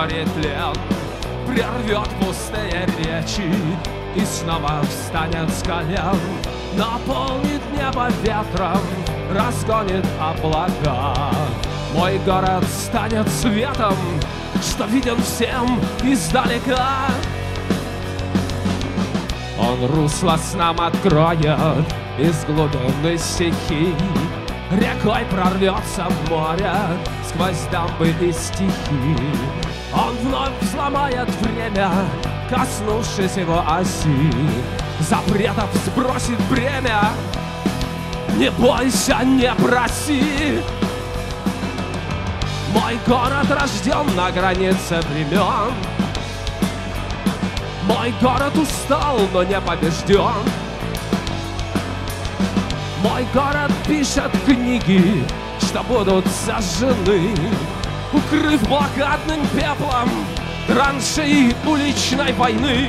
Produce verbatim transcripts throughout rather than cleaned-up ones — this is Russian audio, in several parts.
сгорит тлен, прервет пустые речи и снова встанет с колен, наполнит небо ветром, разгонит облака. Мой город станет светом, что виден всем издалека. Он русло с нам откроет из глубины стихий, рекой прорвется в море сквозь дамбы и стихи. Он вновь взломает время, коснувшись его оси, запретов сбросит бремя. Не бойся, не проси. Мой город рожден на границе времен. Мой город устал, но не побежден. Мой город пишет книги, что будут сожжены, укрыв блокадным пеплом траншеи уличной войны.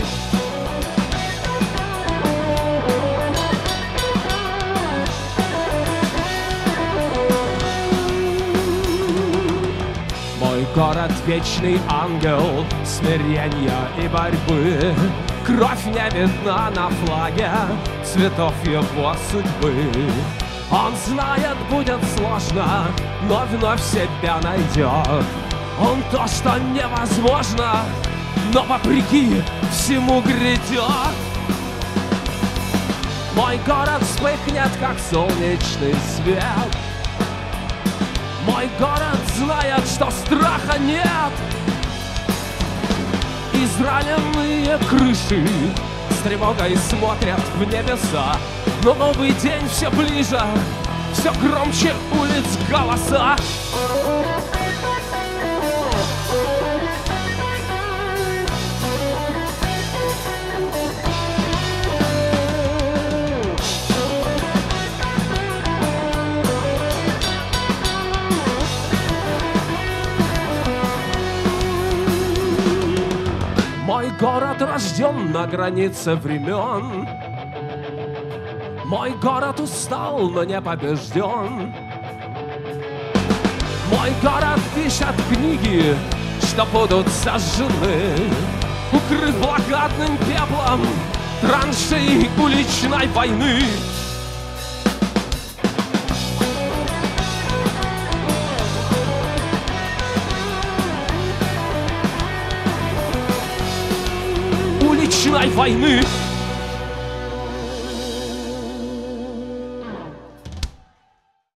Мой город — вечный ангел смирения и борьбы. Кровь не видна на флаге цветов его судьбы. Он знает, будет сложно, но вновь себя найдет. Он то, что невозможно, но вопреки всему грядет. Мой город вспыхнет, как солнечный свет. Мой город знает, что страха нет. Израненные крыши с тревогой смотрят в небеса, но новый день все ближе, все громче улиц голоса. Мой город рожден на границе времен. Мой город устал, но не побежден. Мой город пишет книги, что будут сожжены, укрыв блокадным пеплом траншеи уличной войны. Уличной войны.